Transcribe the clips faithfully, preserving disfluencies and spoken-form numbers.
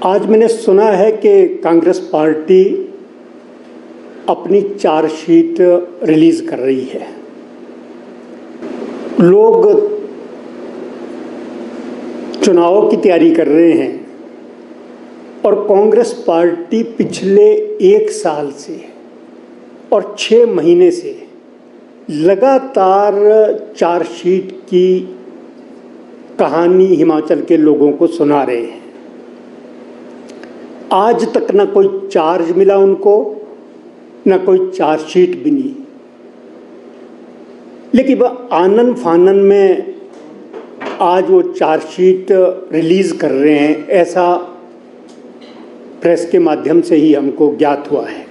आज मैंने सुना है कि कांग्रेस पार्टी अपनी चार्जशीट रिलीज कर रही है। लोग चुनाव की तैयारी कर रहे हैं और कांग्रेस पार्टी पिछले एक साल से और छः महीने से लगातार चार्जशीट की कहानी हिमाचल के लोगों को सुना रहे हैं। आज तक ना कोई चार्ज मिला उनको, ना कोई चार्जशीट बनी, लेकिन वह आनन फानन में आज वो चार्जशीट रिलीज कर रहे हैं, ऐसा प्रेस के माध्यम से ही हमको ज्ञात हुआ है।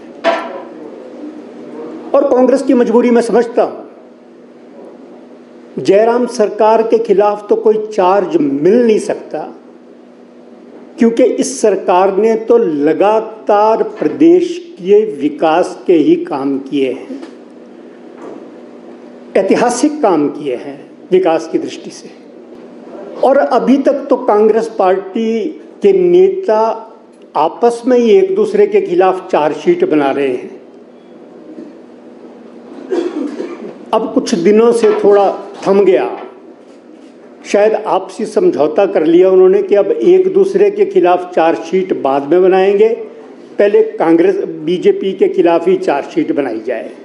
और कांग्रेस की मजबूरी मैं समझता हूं। जयराम सरकार के खिलाफ तो कोई चार्ज मिल नहीं सकता, क्योंकि इस सरकार ने तो लगातार प्रदेश के विकास के ही काम किए हैं, ऐतिहासिक काम किए हैं विकास की दृष्टि से। और अभी तक तो कांग्रेस पार्टी के नेता आपस में ही एक दूसरे के खिलाफ चार्जशीट बना रहे हैं। अब कुछ दिनों से थोड़ा थम गया, शायद आपसी समझौता कर लिया उन्होंने कि अब एक दूसरे के खिलाफ चार्जशीट बाद में बनाएंगे, पहले कांग्रेस बीजेपी के खिलाफ ही चार्जशीट बनाई जाए।